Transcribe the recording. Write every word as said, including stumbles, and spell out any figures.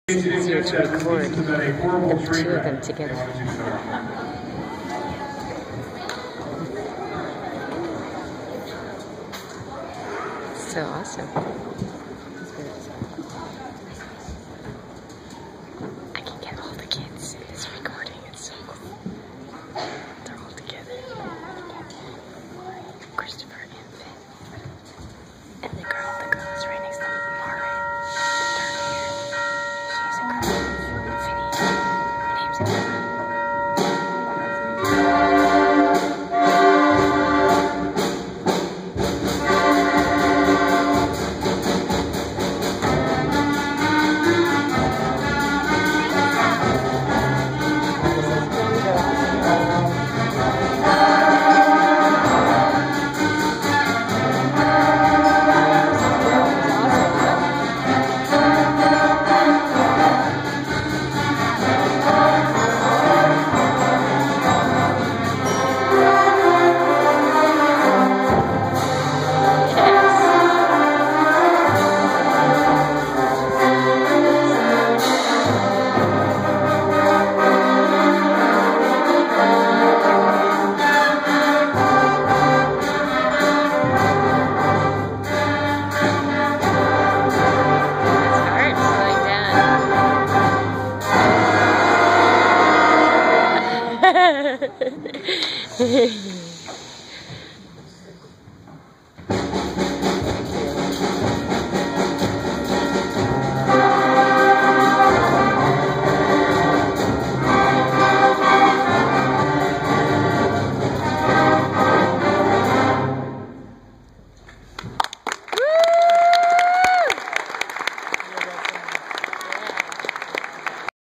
It's easier to record the two of them together. So awesome. I can get all the kids in this recording. It's so cool. They're all together. Christopher and Finn. And the girl, the girl is right next to them, Lauren. She's a girl. Finny. Her name's Emma. Hehehe